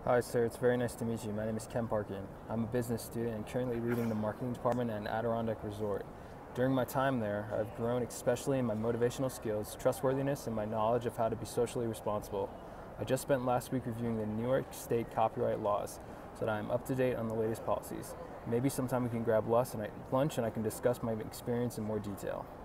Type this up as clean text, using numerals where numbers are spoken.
Hi, sir. It's very nice to meet you. My name is Ken Parkin. I'm a business student and currently leading the marketing department at an Adirondack Resort. During my time there, I've grown especially in my motivational skills, trustworthiness, and my knowledge of how to be socially responsible. I just spent last week reviewing the New York State copyright laws so that I am up to date on the latest policies. Maybe sometime we can grab lunch and I can discuss my experience in more detail.